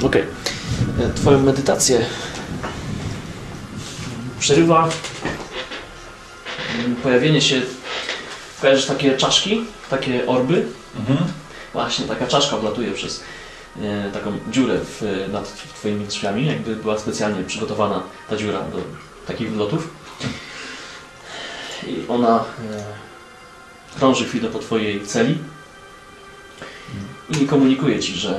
Okej. Twoją medytację przerywa pojawienie się, kojarzysz takie czaszki, takie orby? Właśnie taka czaszka wlatuje przez taką dziurę nad twoimi drzwiami, jakby była specjalnie przygotowana ta dziura do takich wylotów. I ona krąży chwilę po twojej celi i komunikuje ci, że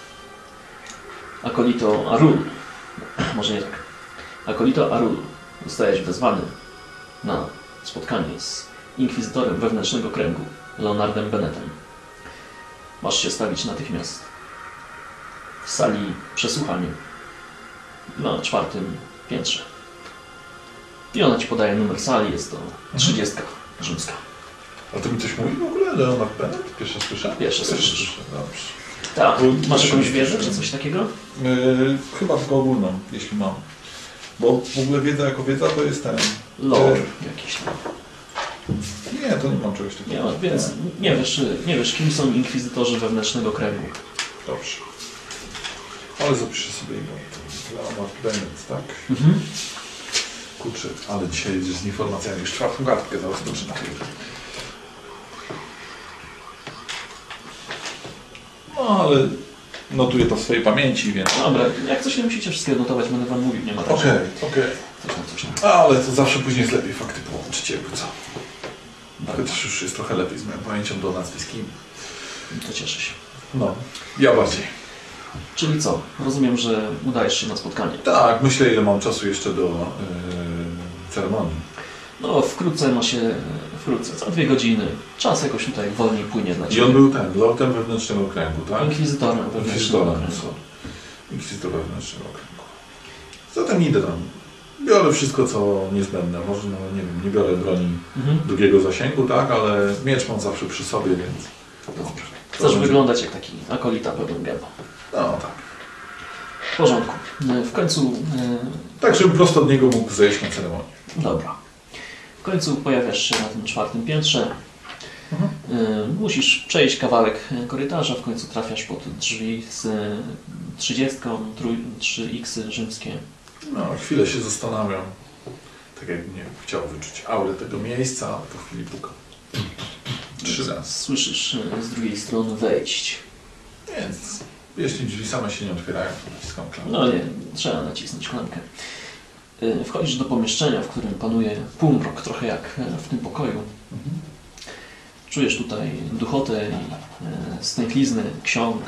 Akolito Arul, może nie tak, Akolito Arul, zostajesz wezwany na spotkanie z inkwizytorem wewnętrznego kręgu, Leonardem Bennettem. Masz się stawić natychmiast w sali przesłuchań na 4. piętrze. I ona ci podaje numer sali, jest to 30 rzymska. A to mi coś mówi w ogóle? Leonard Bennett? Pierwsze słyszę? Pierwsze słyszysz. Dobrze. Tak. Masz jakąś wieżę, czy coś takiego? Chyba tylko ogólną, jeśli mam. Bo w ogóle wiedza jako wiedza to jest ten... Lore jakiś tam. Nie, to nie mam czegoś takiego. Nie, więc nie wiesz, kim są inkwizytorzy wewnętrznego kręgu. Dobrze. Ale zapiszę sobie imię. Leonard Bennett, tak? Kurczę, ale dzisiaj jedziesz z informacjami. Już 4. kartkę zaraz zaczynam. No, ale notuję to w swojej pamięci, więc... Dobra, jak coś nie musicie wszystkiego notować, będę wam mówił, nie ma tak. Okej. Coś tam. Ale to zawsze później jest lepiej fakty połączyć, jakby co. Chociaż już jest trochę lepiej z moją pamięcią do nazwisk. To cieszę się. No, ja bardziej. Czyli co? Rozumiem, że udajesz się na spotkanie. Tak, myślę, ile mam czasu jeszcze do ceremonii. No, wkrótce, za 2 godziny. Czas jakoś tutaj wolniej płynie dla ciebie. I on był lordem wewnętrznego kręgu, tak? Inkwizytorem wewnętrznego kręgu. Inkwizytor wewnętrznego kręgu. Zatem idę tam. Biorę wszystko, co niezbędne. Może, no nie wiem, nie biorę broni drugiego zasięgu, tak? Ale miecz mam zawsze przy sobie, więc... Dobrze. Chcesz wyglądać jak taki akolita pełen gębą. No tak. W porządku. W końcu... Tak, żebym prosto od niego mógł zejść na ceremonię. Dobra. W końcu pojawiasz się na tym 4. piętrze. Musisz przejść kawałek korytarza, w końcu trafiasz pod drzwi z 30, 3x rzymskie. No, chwilę się zastanawiam. Tak jakbym nie chciał wyczuć aurę tego miejsca, ale po chwili pukam. 3 razy. Słyszysz z drugiej strony wejść. Więc jeśli drzwi same się nie otwierają, to naciskam klamkę. No nie, trzeba nacisnąć klamkę. Wchodzisz do pomieszczenia, w którym panuje półmrok, trochę jak w tym pokoju. Czujesz tutaj duchotę i stęchlizny ksiąg,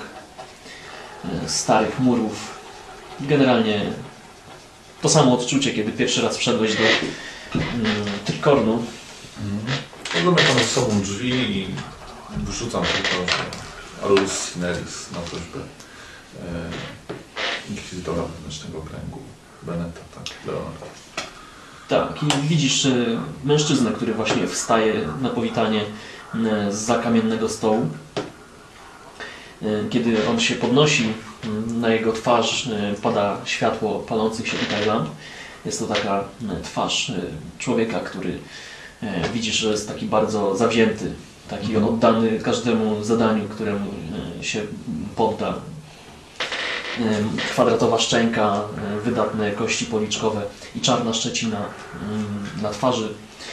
starych murów. Generalnie to samo odczucie, kiedy pierwszy raz wszedłeś do Trikornu. Zamykam z sobą drzwi i wyrzucam tylko Arus Cineris na prośbę inkwizytora wewnętrznego kręgu Bennetta, tak, Leonarda. Tak, i widzisz mężczyznę, który właśnie wstaje na powitanie zza kamiennego stołu. Kiedy on się podnosi, na jego twarz pada światło palących się tutaj lamp. Jest to taka twarz człowieka, który widzisz, że jest taki bardzo zawzięty, taki oddany każdemu zadaniu, któremu się podda. Kwadratowa szczęka, wydatne kości policzkowe i czarna szczecina na twarzy.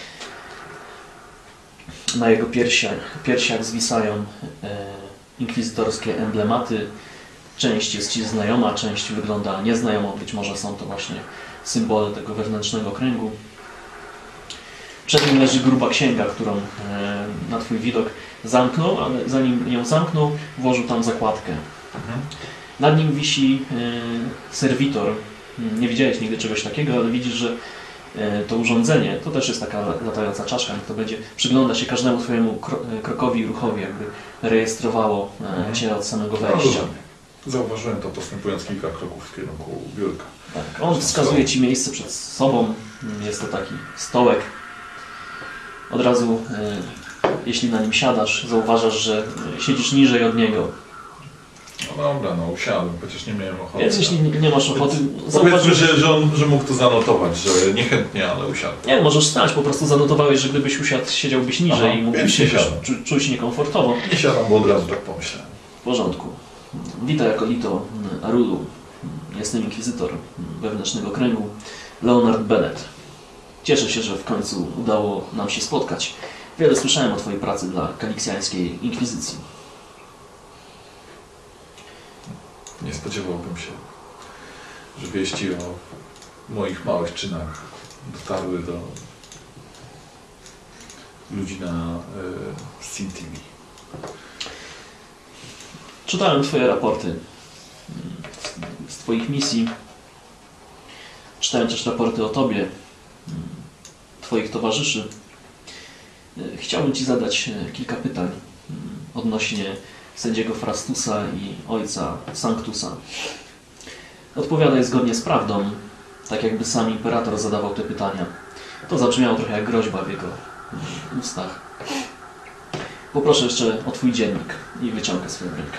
Na jego piersiach zwisają inkwizytorskie emblematy. Część jest ci znajoma, część wygląda nieznajomo. Być może są to właśnie symbole tego wewnętrznego kręgu. Przed nim leży gruba księga, którą na twój widok zamknął, ale zanim ją zamknął, włożył tam zakładkę. Nad nim wisi serwitor. Nie widziałeś nigdy czegoś takiego, ale widzisz, że to urządzenie, to też jest taka latająca czaszka, to będzie przygląda się każdemu twojemu krokowi i ruchowi, jakby rejestrowało cię od samego wejścia. Zauważyłem to, postępując kilka kroków w kierunku biurka. Tak, on wskazuje ci miejsce przed sobą. Jest to taki stołek. Od razu, jeśli na nim siadasz, zauważasz, że siedzisz niżej od niego. No dobra, no usiadłem, chociaż nie miałem ochoty. Więc jeśli nie masz ochoty, powiedzmy, że mógł to zanotować, że niechętnie, ale usiadłem. Nie, możesz stać, po prostu zanotowałeś, że gdybyś usiadł, siedziałbyś niżej i mógłbyś się czuć niekomfortowo. Nie siadam, bo od razu tak pomyślałem. W porządku. Witaj, Akolito Arulu. Jestem inkwizytor wewnętrznego kręgu, Leonard Bennett. Cieszę się, że w końcu udało nam się spotkać. Wiele słyszałem o Twojej pracy dla kaliksjańskiej inkwizycji. Nie spodziewałbym się, że wieści o moich małych czynach dotarły do ludzi na Sin TV. Czytałem Twoje raporty z Twoich misji. Czytałem też raporty o Tobie, Twoich towarzyszy. Chciałbym Ci zadać kilka pytań odnośnie sędziego Frastusa i ojca Sanctusa. Odpowiadaj zgodnie z prawdą, tak jakby sam imperator zadawał te pytania. To zabrzmiało trochę jak groźba w jego ustach. Poproszę jeszcze o Twój dziennik i wyciągę swoją rękę.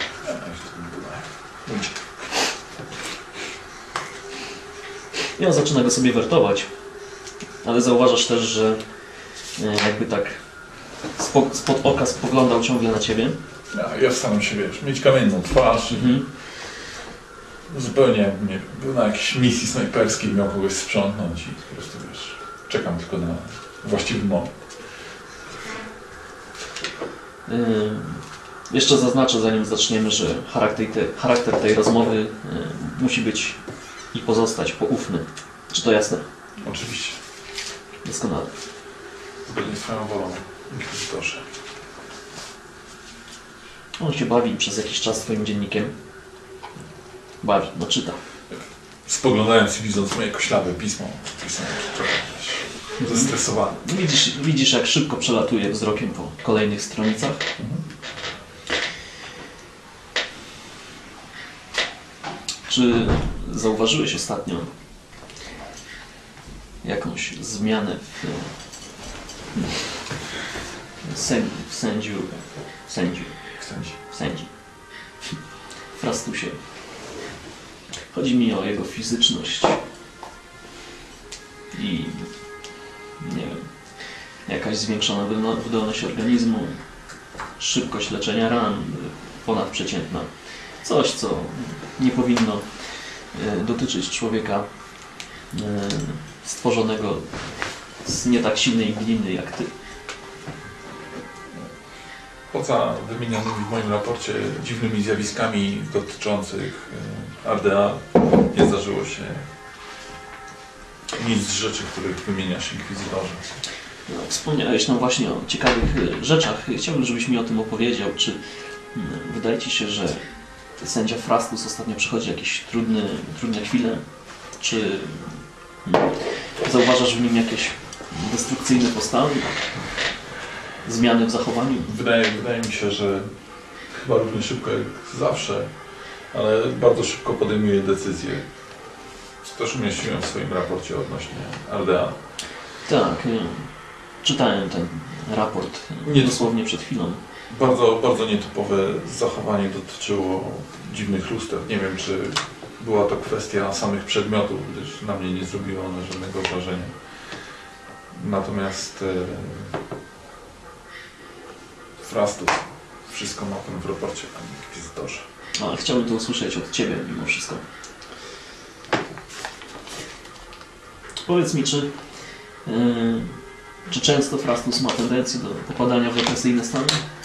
I on zaczyna go sobie wertować, ale zauważasz też, że jakby tak spod oka spoglądał ciągle na Ciebie. Ja staram się, mieć kamienną twarz. Zupełnie jakby nie był na jakiejś misji snajperskiej, miał kogoś sprzątnąć i po prostu, czekam tylko na właściwy moment. Jeszcze zaznaczę, zanim zaczniemy, że charakter tej rozmowy musi być i pozostać poufny. Czy to jasne? Oczywiście. Doskonale. Zgodnie z Twoją wolą, inkwizytorze. On się bawi przez jakiś czas Twoim dziennikiem. Bawi, no czyta. Spoglądając i widząc moje koślawe pismo, pisałem trochę zestresowany. Widzisz, jak szybko przelatuje wzrokiem po kolejnych stronicach. Czy zauważyłeś ostatnio jakąś zmianę w sędzi Frastusie? Chodzi mi o jego fizyczność i nie wiem, jakaś zwiększona wydolność organizmu, szybkość leczenia ran ponadprzeciętna. Coś, co nie powinno dotyczyć człowieka stworzonego z nie tak silnej gliny jak Ty. Poza wymienionymi w moim raporcie dziwnymi zjawiskami dotyczących RDA nie zdarzyło się nic z rzeczy, których wymieniasz, inkwizytorze. No, wspomniałeś nam właśnie o ciekawych rzeczach. Chciałbym, żebyś mi o tym opowiedział. Czy wydaje Ci się, że sędzia Frastus ostatnio przechodzi jakieś trudne chwile? Czy zauważasz w nim jakieś destrukcyjne postawy? Zmiany w zachowaniu? Wydaje mi się, że chyba równie szybko jak zawsze, ale bardzo szybko podejmuje decyzje. Co też umieściłem w swoim raporcie odnośnie RDA. Tak, czytałem ten raport dosłownie przed chwilą. Bardzo nietypowe zachowanie dotyczyło dziwnych luster. Nie wiem, czy była to kwestia samych przedmiotów, gdyż na mnie nie zrobiło one żadnego wrażenia. Natomiast Frastus wszystko ma tam w raporcie, panie inkwizytorze. Ale chciałbym to usłyszeć od Ciebie mimo wszystko. Powiedz mi, czy często Frastus ma tendencję do popadania w depresyjne stany?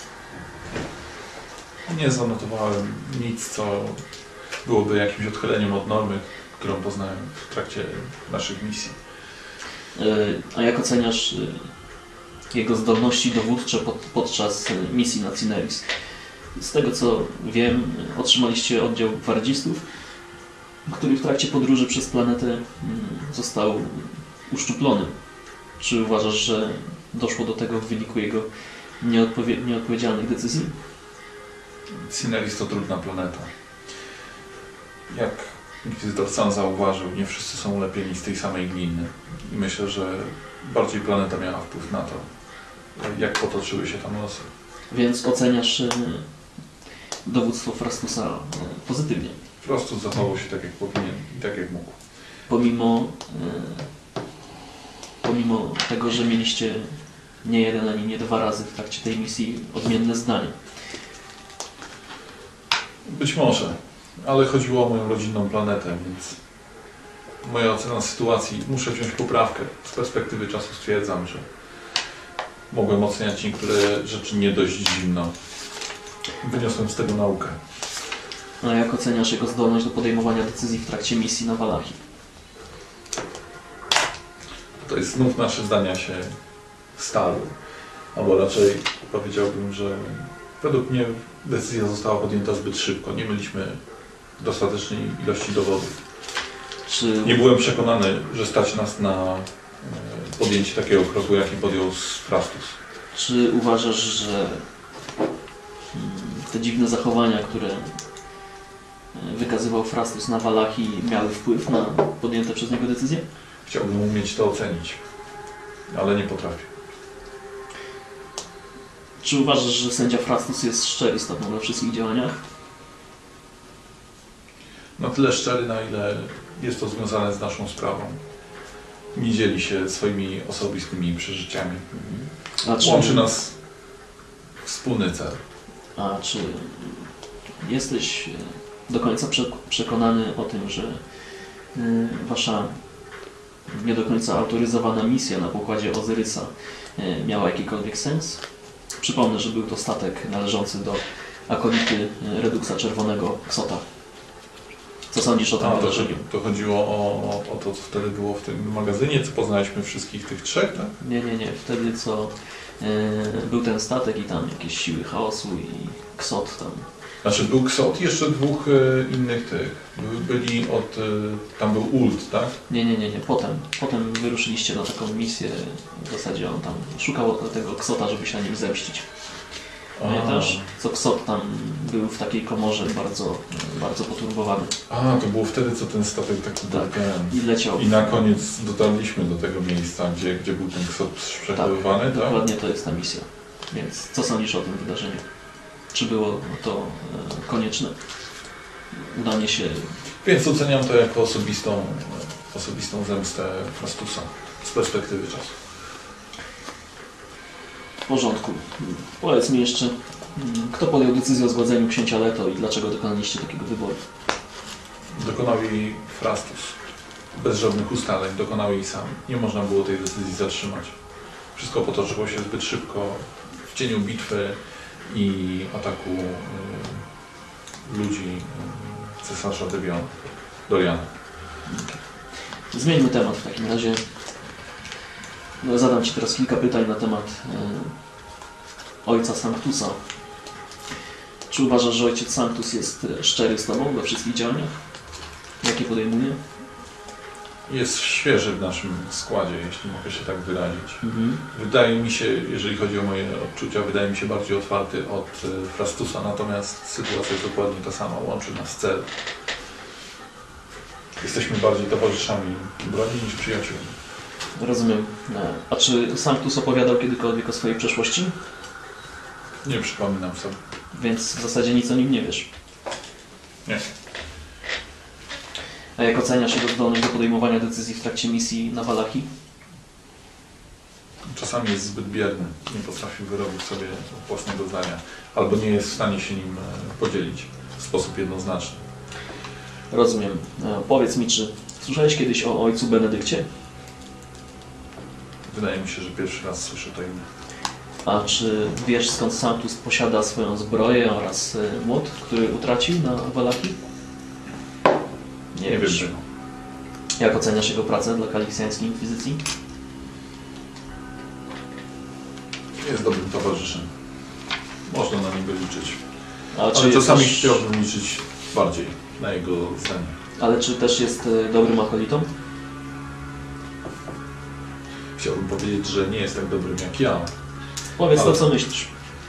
Nie zanotowałem nic, co byłoby jakimś odchyleniem od normy, którą poznałem w trakcie naszych misji. A jak oceniasz jego zdolności dowódcze podczas misji na Cineris? Z tego co wiem, otrzymaliście oddział gwardzistów, który w trakcie podróży przez planetę został uszczuplony. Czy uważasz, że doszło do tego w wyniku jego nieodpowiedzialnych decyzji? Cineris to trudna planeta. Jak inkwizytor sam zauważył, nie wszyscy są ulepieni z tej samej gliny. I myślę, że bardziej planeta miała wpływ na to, jak potoczyły się tam losy. Więc oceniasz dowództwo Frastusa pozytywnie? Frastus zachował się tak, jak powinien i tak, jak mógł. Pomimo tego, że mieliście nie jeden ani nie dwa razy w trakcie tej misji odmienne zdania. Być może. ale chodziło o moją rodzinną planetę, więc moja ocena sytuacji, muszę wziąć poprawkę. Z perspektywy czasu stwierdzam, że mogłem oceniać niektóre rzeczy nie dość zimno. Wyniosłem z tego naukę. A jak oceniasz jego zdolność do podejmowania decyzji w trakcie misji na Walachi? To jest znów nasze zdania się starły. Albo raczej powiedziałbym, że według mnie decyzja została podjęta zbyt szybko. Nie mieliśmy dostatecznej ilości dowodów. Nie byłem przekonany, że stać nas na podjęcie takiego kroku, jaki podjął Frastus. Czy uważasz, że te dziwne zachowania, które wykazywał Frastus na Walachi, miały wpływ na podjęte przez niego decyzje? Chciałbym umieć to ocenić, ale nie potrafię. Czy uważasz, że sędzia Frastus jest szczery z tobą we wszystkich działaniach? Na tyle szczery, na ile jest to związane z naszą sprawą. Nie dzieli się swoimi osobistymi przeżyciami. Łączy nas wspólny cel. A czy jesteś do końca przekonany o tym, że wasza nie do końca autoryzowana misja na pokładzie Ozyrysa miała jakikolwiek sens? Przypomnę, że był to statek należący do akolity Reduksa Czerwonego Ksota. Co sądzisz o tym wydarzeniu? To chodziło o to, co wtedy było w tym magazynie, co poznaliśmy wszystkich tych trzech, tak? Nie. Wtedy co był ten statek i tam jakieś siły chaosu i Ksot tam. Znaczy był Ksot i jeszcze dwóch innych tych. Byli tam był Ult, tak? Nie. Potem wyruszyliście na taką misję. W zasadzie on tam szukał tego Ksota, żeby się na nim zemścić. Pamiętasz? Co Ksot tam był w takiej komorze bardzo poturbowany. To było wtedy, co ten statek taki był ten. I leciał. I na koniec dotarliśmy do tego miejsca, gdzie był ten Ksot przechowywany, tak? Dokładnie to jest ta misja. Więc co sądzisz o tym wydarzeniu? Czy było to konieczne? Udanie się... Więc oceniam to jako osobistą zemstę Frastusa z perspektywy czasu. W porządku. Powiedz mi jeszcze, kto podjął decyzję o zgładzeniu księcia Leto i dlaczego dokonaliście takiego wyboru? Dokonał jej Frastus. Bez żadnych ustaleń. Dokonał jej sam. Nie można było tej decyzji zatrzymać. Wszystko potoczyło się zbyt szybko w cieniu bitwy i ataku ludzi cesarza Doriana. Zmieńmy temat w takim razie. Zadam Ci teraz kilka pytań na temat ojca Sanctusa. Czy uważasz, że ojciec Sanctus jest szczery z Tobą we wszystkich działaniach, jakie podejmuje? Jest świeży w naszym składzie, jeśli mogę się tak wyrazić. Wydaje mi się, jeżeli chodzi o moje odczucia, wydaje mi się bardziej otwarty od Frastusa, natomiast sytuacja jest dokładnie ta sama, łączy nas cel. Jesteśmy bardziej towarzyszami broni niż przyjaciółmi. Rozumiem. A czy Sanctus opowiadał kiedykolwiek o swojej przeszłości? Nie przypominam sobie. Więc w zasadzie nic o nim nie wiesz. Nie. A jak oceniasz jego zdolność do podejmowania decyzji w trakcie misji na Walachi? Czasami jest zbyt bierny, nie potrafi wyrobić sobie własnego zdania, albo nie jest w stanie się nim podzielić w sposób jednoznaczny. Rozumiem. Powiedz mi, czy słyszałeś kiedyś o ojcu Benedykcie? Wydaje mi się, że pierwszy raz słyszę to imię. A czy wiesz, skąd Sanctus posiada swoją zbroję oraz młot, który utracił na Walachi? Nie wiem czego. Jak oceniasz jego pracę dla Kaliksjańskiej Inkwizycji? Jest dobrym towarzyszem. Można na niego liczyć. Ale czasami chciałbym liczyć bardziej na jego zdanie. Ale czy też jest dobrym akolitą? Chciałbym powiedzieć, że nie jest tak dobrym jak ja. Powiedz to, co myślisz.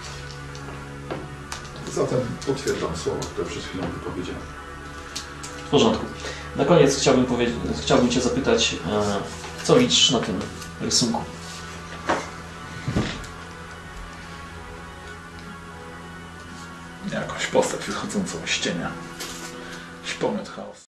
Zatem potwierdzam słowa, które przed chwilą wypowiedziałem. W porządku. Na koniec chciałbym Cię zapytać, co widzisz na tym rysunku? Jakąś postać wychodzącą z cienia. Jakiś pomysł chaos.